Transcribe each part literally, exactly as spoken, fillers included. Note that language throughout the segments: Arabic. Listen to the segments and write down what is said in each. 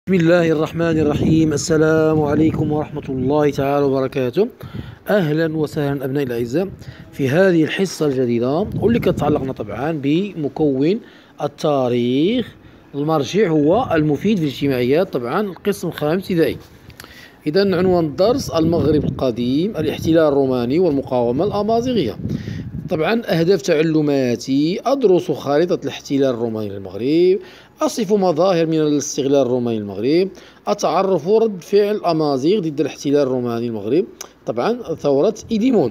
بسم الله الرحمن الرحيم. السلام عليكم ورحمة الله تعالى وبركاته. أهلا وسهلا أبنائي الأعزاء في هذه الحصة الجديدة واللي كتعلقنا طبعا بمكون التاريخ. المرجع هو المفيد في الاجتماعيات، طبعا القسم الخامس ابتدائي. إذا عنوان الدرس: المغرب القديم، الاحتلال الروماني والمقاومة الأمازيغية. طبعا أهداف تعلماتي: أدرس خارطة الاحتلال الروماني للمغرب، أصف مظاهر من الاستغلال الروماني للمغرب، أتعرف رد فعل الأمازيغ ضد الاحتلال الروماني للمغرب، طبعا ثورة إيديمون.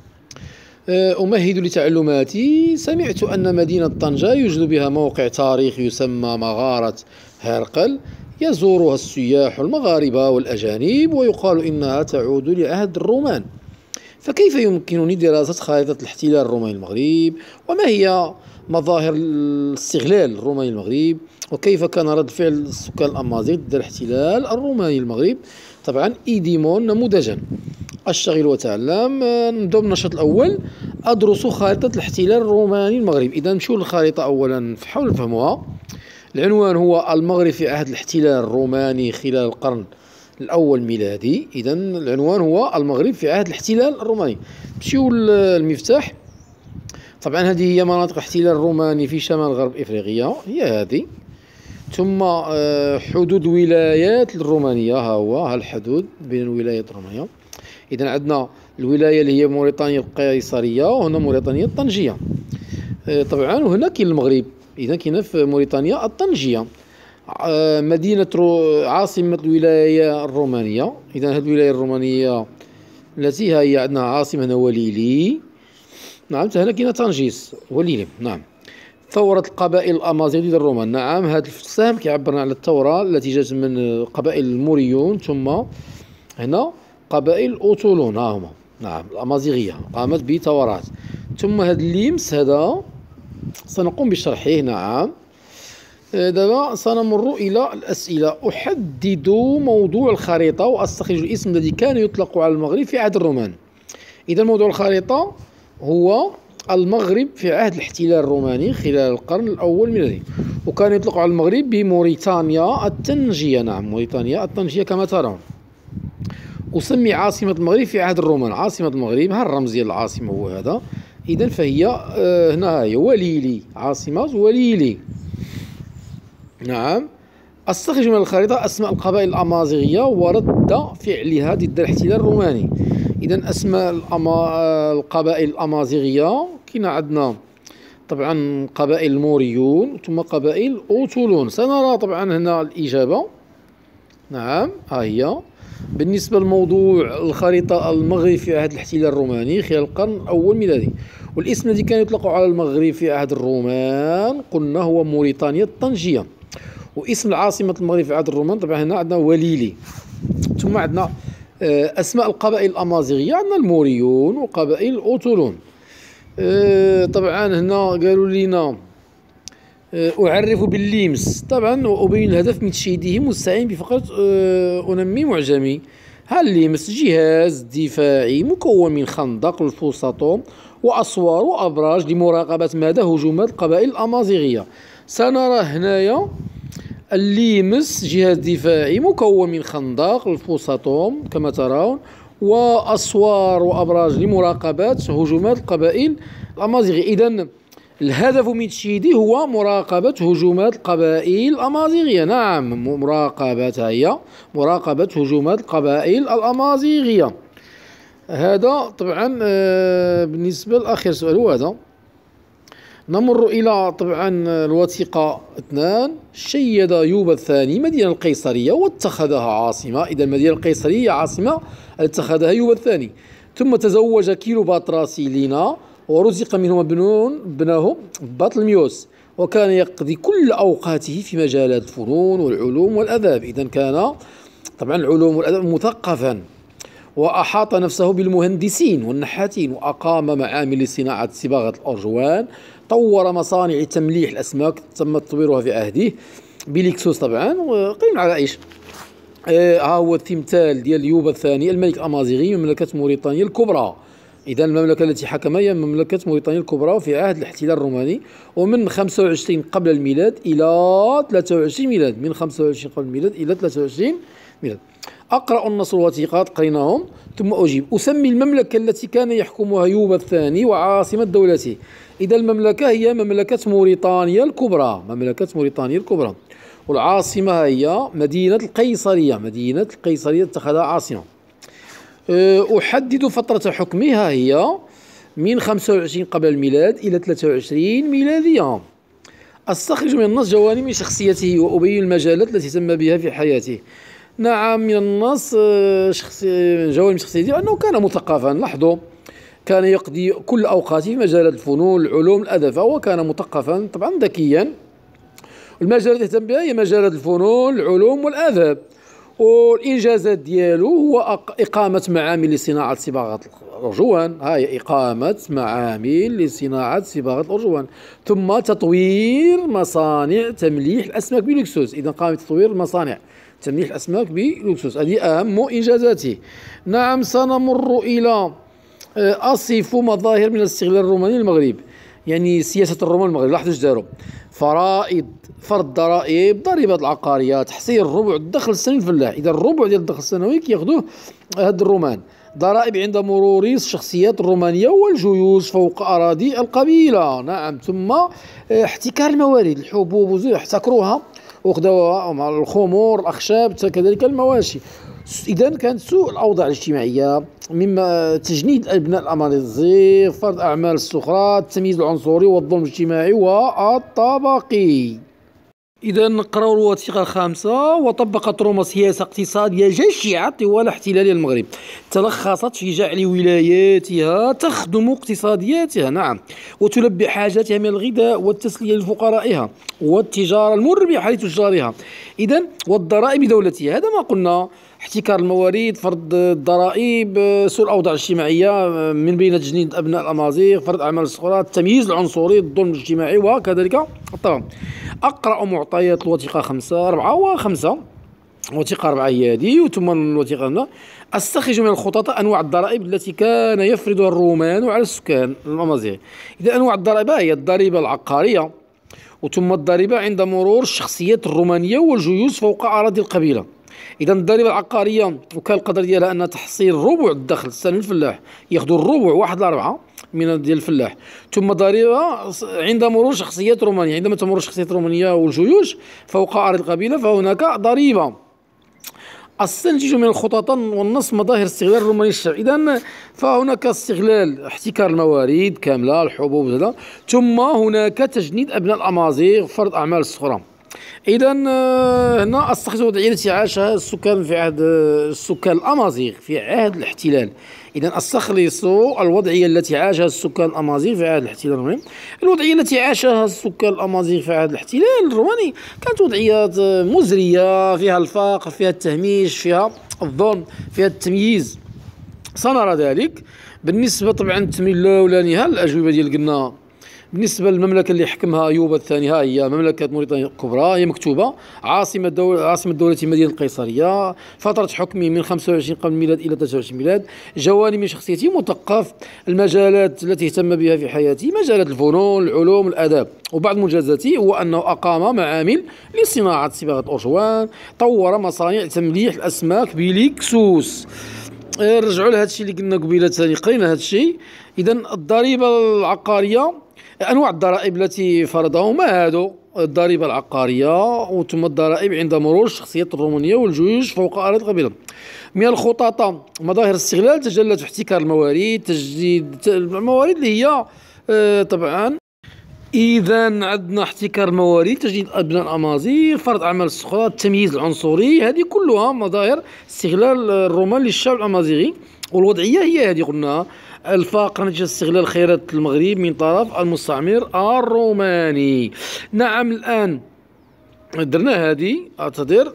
أمهد لتعلماتي: سمعت أن مدينة طنجة يوجد بها موقع تاريخي يسمى مغارة هرقل، يزورها السياح المغاربة والأجانب، ويقال إنها تعود لعهد الرومان. فكيف يمكنني دراسة خارطة الاحتلال الروماني للمغرب؟ وما هي مظاهر الاستغلال الروماني للمغرب؟ وكيف كان رد فعل السكان الأمازيغ ضد الاحتلال الروماني للمغرب؟ طبعا إيديمون نموذجا. أشتغل وأتعلم. نبدأ بالنشاط الأول: أدرس خارطة الاحتلال الروماني للمغرب. إذا نمشيو للخريطة أولا نحاول نفهموها. العنوان هو المغرب في عهد الاحتلال الروماني خلال القرن الأول ميلادي. إذا العنوان هو المغرب في عهد الاحتلال الروماني. نمشيو للمفتاح. طبعا هذه هي مناطق الاحتلال الروماني في شمال غرب إفريقيا، هي هذه. ثم حدود الولايات الرومانية، ها هو ها الحدود بين الولايات الرومانية. إذا عندنا الولاية اللي هي موريتانيا القيصرية، وهنا موريتانيا الطنجية. طبعا وهنا كاين المغرب، إذا كاين في موريتانيا الطنجية. مدينة عاصمة الولاية الرومانية. إذا هذه الولاية الرومانية التي هي عندنا عاصمة هنا وليلي. نعم، هنا كاين طنجيس وليلي. نعم. ثورة القبائل الأمازيغ ضد الرومان. نعم، هذا السهم كيعبرنا على الثورة التي جات من قبائل الموريون، ثم هنا قبائل أوتولون، ها هما. نعم، الأمازيغية قامت بثورات. ثم هذا الليمس هذا سنقوم بشرحه. نعم. دابا سنمر إلى الأسئلة. أحدد موضوع الخريطة وأستخرج الاسم الذي كان يطلق على المغرب في عهد الرومان. إذا موضوع الخريطة هو المغرب في عهد الاحتلال الروماني خلال القرن الأول ميلادي، وكان يطلق على المغرب بموريتانيا الطنجية. نعم، موريتانيا الطنجية كما ترون. أسمي عاصمة المغرب في عهد الرومان. عاصمة المغرب، ها الرمز ديال العاصمة هو هذا. إذا فهي آه هنا هي وليلي، عاصمة وليلي. نعم. استخرج من الخريطة أسماء القبائل الأمازيغية ورد فعلها ضد الاحتلال الروماني. إذا أسماء القبائل الأمازيغية كاين عندنا طبعا قبائل الموريون ثم قبائل أوتولون. سنرى طبعا هنا الإجابة. نعم، ها هي. بالنسبة لموضوع الخريطة: المغرب في عهد الاحتلال الروماني خلال القرن الأول ميلادي، والاسم الذي كان يطلق على المغرب في عهد الرومان قلنا هو موريتانيا الطنجية. واسم العاصمة المغرب في عهد الرومان طبعا هنا عندنا وليلي. ثم عندنا أسماء القبائل الأمازيغية، عندنا الموريون وقبائل أوتولون. طبعا هنا قالوا لنا أعرف بالليمس، طبعا وأبين الهدف من تشييدهم مستعين بفقرة أنمي معجمي. ها الليمس جهاز دفاعي مكون من خندق الفسطاط وأسوار وأبراج لمراقبة مدى هجومات القبائل الأمازيغية. سنرى هنايا الليمس جهاز دفاعي مكون من خندق الفسطاط كما ترون وأسوار وأبراج لمراقبة هجومات القبائل الأمازيغية. إذن الهدف من تشييده هو مراقبة هجومات القبائل الأمازيغية. نعم، مراقبة هي مراقبة هجومات القبائل الأمازيغية. هذا طبعا بالنسبة لآخر سؤال هو هذا. نمر إلى طبعا الوثيقة اثنان. شيد يوبا الثاني مدينة القيصرية واتخذها عاصمة. إذا المدينة القيصرية عاصمة اتخذها يوبا الثاني. ثم تزوج كيلوباترا سيلينا ورزق منهما بنون ابنه بطلميوس، وكان يقضي كل أوقاته في مجالات الفنون والعلوم والأداب. إذا كان طبعا العلوم والأداب مثقفا، وأحاط نفسه بالمهندسين والنحاتين، وأقام معامل لصناعة صباغة الأرجوان، طور مصانع تمليح الأسماك تم تطويرها في عهده بليكسوس طبعا. وقيم على إيش؟ آه ها هو التمثال ديال يوبا الثاني الملك الأمازيغي من مملكة موريتانيا الكبرى. إذا المملكة التي حكمها هي مملكة موريتانيا الكبرى في عهد الاحتلال الروماني، ومن خمسة وعشرين قبل الميلاد إلى ثلاثة وعشرين ميلاد، من خمسة وعشرين قبل الميلاد إلى ثلاثة وعشرين ميلاد. أقرأ النص الوثيقات قريناهم ثم أجيب. أسمي المملكة التي كان يحكمها يوبا الثاني وعاصمة دولته. إذا المملكة هي مملكة موريتانيا الكبرى، مملكة موريتانيا الكبرى، والعاصمة هي مدينة القيصرية، مدينة القيصرية اتخذها عاصمة. أحدد فترة حكمها هي من خمسة وعشرين قبل الميلاد إلى ثلاثة وعشرين ميلادية. أستخرج من النص جوانب من شخصيته وأبين المجالات التي تم بها في حياته. نعم، من النص جوانب من شخصيته أنه كان مثقفا. لاحظوا، كان يقضي كل أوقاته في مجالات الفنون، العلوم، الأدب، فهو كان مثقفا طبعا ذكيا. المجالات التي اهتم بها هي مجالات الفنون، العلوم، والآداب. والإنجازات ديالو هو إقامة معامل لصناعة صباغة الأرجوان، هاي إقامة معامل لصناعة صباغة الأرجوان، ثم تطوير مصانع تمليح الأسماك بلوكسوس. إذا قام بتطوير مصانع تمليح الأسماك بلوكسوس، هذه أهم إنجازاته. نعم، سنمر إلى أصف مظاهر من الاستغلال الروماني للمغرب، يعني سياسة الرومان المغرب. لاحظوا اش داروا: فرائض، فرض ضرائب، ضريبة العقارية، تحصيل ربع الدخل السنوي للفلاح. إذا الربع ديال الدخل السنوي كياخذوه هاد الرومان. ضرائب عند مرور الشخصيات الرومانية والجيوش فوق أراضي القبيلة. نعم. ثم احتكار الموارد، الحبوب احتكروها وخذوها مع الخمور، الأخشاب، كذلك المواشي. إذا كانت سوء الأوضاع الاجتماعية، مما تجنيد أبناء الأمازيغ، فرض أعمال السخرات، التمييز العنصري والظلم الاجتماعي والطبقي. إذا نقراو الوثيقة الخامسة. وطبقت روما سياسة اقتصادية جشعة طوال احتلال المغرب، تلخصت في جعل ولاياتها تخدم اقتصادياتها، نعم، وتلبي حاجاتها من الغذاء والتسلية لفقرائها والتجارة المربحة لتجارها. إذا والضرائب دولتها، هذا ما قلنا: احتكار الموارد، فرض الضرائب، سوء الأوضاع الاجتماعية من بين تجنيد أبناء الأمازيغ، فرض أعمال السخرات، التمييز العنصري، الظلم الاجتماعي، وكذلك الطبع. أقرأ معطيات الوثيقة خمسة أربعة وخمسة. وثيقة أربعة هي هذه، ثم الوثيقة هنا. أستخرج من الخطط أنواع الضرائب التي كان يفرضها الرومان على السكان الأمازيغ. إذا أنواع الضرائب هي الضريبة العقارية، وثم الضريبة عند مرور الشخصيات الرومانية والجيوش فوق أراضي القبيلة. إذا الضريبة العقارية وكان القدر ديالها أن تحصيل ربع الدخل السنوي للفلاح، ياخذوا الربع واحد لأربعة من ديال الفلاح. ثم ضريبة عند مرور شخصيات رومانية، عندما تمر الشخصيات الرومانية والجيوش فوق أراضي القبيلة فهناك ضريبة. استنتج من الخطط والنص مظاهر استغلال الروماني الشعب. إذا فهناك استغلال، احتكار الموارد كاملة، الحبوب هذا، ثم هناك تجنيد أبناء الأمازيغ، فرض أعمال السخرة. إذا هنا أستخرج الوضعية التي عاشها السكان في عهد السكان الأمازيغ في عهد الاحتلال. إذا أستخلص الوضعية التي عاشها السكان الأمازيغ في عهد الاحتلال الروماني. الوضعية التي عاشها السكان الأمازيغ في عهد الاحتلال الروماني كانت وضعيات مزرية، فيها الفقر، فيها التهميش، فيها الظلم، فيها التمييز. سنرى ذلك. بالنسبة طبعا التمرين الأولاني، ها الأجوبة ديال قلنا بالنسبة للمملكة اللي حكمها أيوب الثاني، ها هي مملكة موريتانيا الكبرى، هي مكتوبة. عاصمة دولة عاصمة دولة مدينة القيصرية. فترة حكمه من خمسة وعشرين قبل الميلاد إلى ثلاثة وعشرين ميلاد. جوانب من شخصيته: مثقف. المجالات التي اهتم بها في حياته: مجالات الفنون، العلوم، الآداب. وبعض منجزاته هو أنه أقام معامل لصناعة صباغة الأرجوان، طور مصانع تمليح الأسماك بليكسوس. رجعوا لهذا الشيء اللي قلنا قبيله ثاني، قرينا هذا الشيء. إذا الضريبة العقارية، أنواع الضرائب التي فرضها ما هادو: الضريبة العقارية، وثم الضرائب عند مرور الشخصيات الرومانية والجيوش فوق أراضي القبيلة. من الخطط مظاهر الاستغلال: تجلت في احتكار الموارد، تجديد الموارد اللي هي آه طبعا. إذا عندنا احتكار الموارد، تجديد أبناء الأمازيغ، فرض أعمال السخرات، التمييز العنصري، هذه كلها مظاهر استغلال الرومان للشعب الأمازيغي. والوضعية هي هذه قلنا: الفقر نتيجة استغلال خيرات المغرب من طرف المستعمر الروماني. نعم، الآن درنا هذه اعتذر.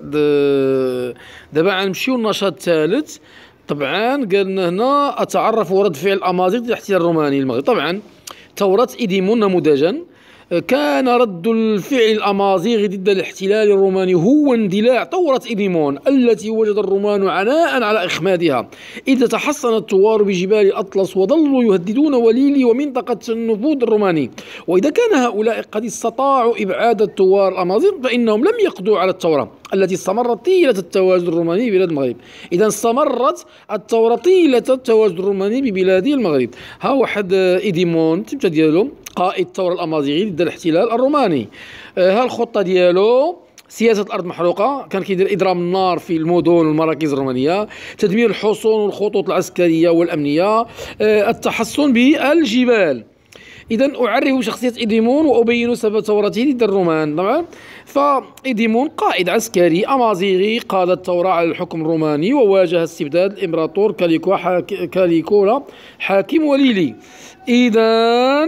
دابا غنمشيو للنشاط الثالث. طبعا قالنا هنا: أتعرف ورد فعل الأمازيغ ضد الاحتلال الروماني المغرب. طبعا تورط إديمون نموذجا كان رد الفعل الأمازيغي ضد الاحتلال الروماني هو اندلاع ثورة إديمون التي وجد الرومان عناء على إخمادها، إذ تحصن الثوار بجبال الأطلس وظلوا يهددون وليلي ومنطقة النفوذ الروماني. وإذا كان هؤلاء قد استطاعوا إبعاد الثوار الأمازيغ فإنهم لم يقضوا على الثورة التي استمرت طيلة التواجد الروماني ببلاد المغرب. إذا استمرت الثورة طيلة التواجد الروماني ببلاد المغرب. ها واحد إديمون تبتا ديالو قائد الثورة الأمازيغي ضد الاحتلال الروماني. ها الخطة ديالو: سياسة الأرض محروقة، كان كيدير إضرام النار في المدن والمراكز الرومانية، تدمير الحصون والخطوط العسكرية والأمنية، التحصن بالجبال. إذا أعرف شخصية إديمون وأبين سبب ثورته ضد الرومان. طبعا فإديمون قائد عسكري أمازيغي قاد الثورة على الحكم الروماني وواجه استبداد الإمبراطور كاليكو حاك... كاليكولا حاكم وليلي. إذا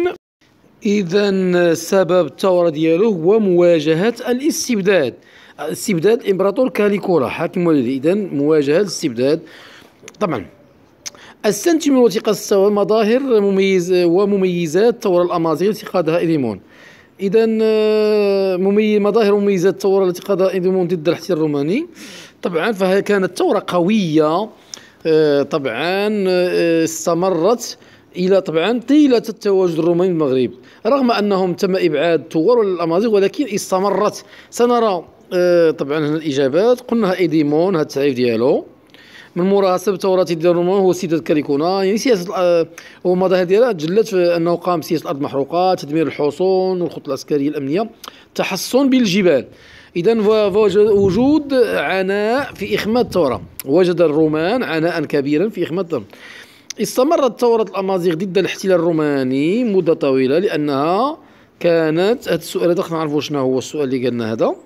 إذا سبب الثورة ديالو هو مواجهة الاستبداد، استبداد الإمبراطور كاليكولا حاكم وليلي. إذا مواجهة الاستبداد. طبعا استنتج من وثيقة الثورة مظاهر مميز ومميزات الثورة الأمازيغية التي قادها إديمون. إذا مميز مظاهر ومميزات الثورة التي قادها إديمون ضد الاحتلال الروماني. طبعا فهي كانت ثورة قوية، طبعا استمرت إلى طبعا طيلة التواجد الروماني بالمغرب، رغم أنهم تم إبعاد الثوار الأمازيغ ولكن استمرت. سنرى طبعا هنا الإجابات. قلنا إديمون، هذا التعريف ديالو: من مراسم ثورة ديال الرومان هو استبداد كاليكولا، يعني سياسة آه ومظاهر ديالها تجلت في أنه قام بسياسة الأرض محروقة، تدمير الحصون والخطوط العسكرية الأمنية، تحصن بالجبال. إذا وجود عناء في إخماد الثورة، وجد الرومان عناء كبيرا في إخماد الثورة. استمرت ثورة الأمازيغ ضد الاحتلال الروماني مدة طويلة لأنها كانت، هذا السؤال هذا خلينا نعرفوا شنو هو السؤال اللي قالنا هذا.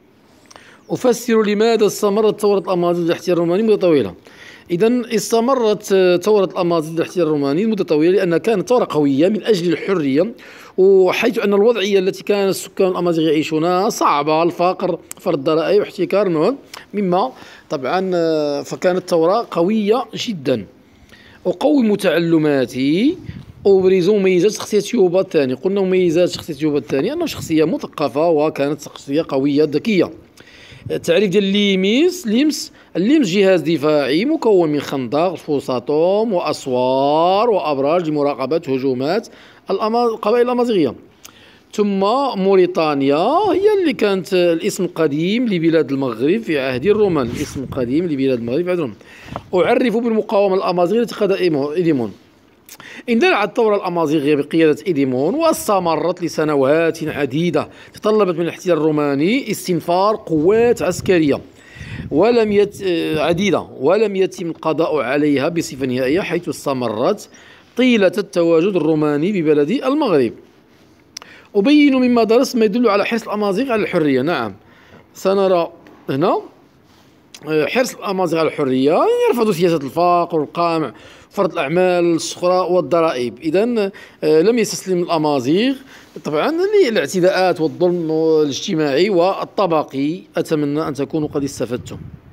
أفسر لماذا استمرت ثورة الأمازيغ ضد الاحتلال الروماني مدة طويلة. إذا استمرت ثورة الأمازيغ ضد الاحتلال الروماني مدة طويلة لأنها كانت ثورة قوية من أجل الحرية، وحيث أن الوضعية التي كان السكان الأمازيغ يعيشونها صعبة، الفقر، فرض الضرائب، واحتكار النهوض مما طبعا فكانت ثورة قوية جدا. أقوم تعلماتي، أبرز مميزات شخصية يوبا الثاني. قلنا مميزات شخصية يوبا الثاني أنه شخصية مثقفة وكانت شخصية قوية ذكية. التعريف ديال ليميس ليمس الليمس جهاز دفاعي مكون من خندق، فسطاط وأسوار وأبراج لمراقبة هجومات القبائل الأمازيغية. ثم موريتانيا هي اللي كانت الاسم القديم لبلاد المغرب في عهد الرومان، الاسم القديم لبلاد المغرب في عهد الرومان. أعرف بالمقاومة الأمازيغية التي قادها إديمون. اندلعت الثورة الأمازيغية بقيادة إديمون واستمرت لسنوات عديدة، تطلبت من الاحتلال الروماني استنفار قوات عسكرية ولم يت... عديدة ولم يتم القضاء عليها بصفة نهائية، حيث استمرت طيلة التواجد الروماني ببلد المغرب. أبين مما درست ما يدل على حرص الأمازيغ على الحرية. نعم، سنرى هنا حرص الأمازيغ على الحرية، يرفضوا سياسة الفقر والقمع، فرض الأعمال الصخرة والضرائب. إذا لم يستسلم الأمازيغ طبعا للاعتداءات والظلم الاجتماعي والطبقي. أتمنى أن تكونوا قد استفدتم.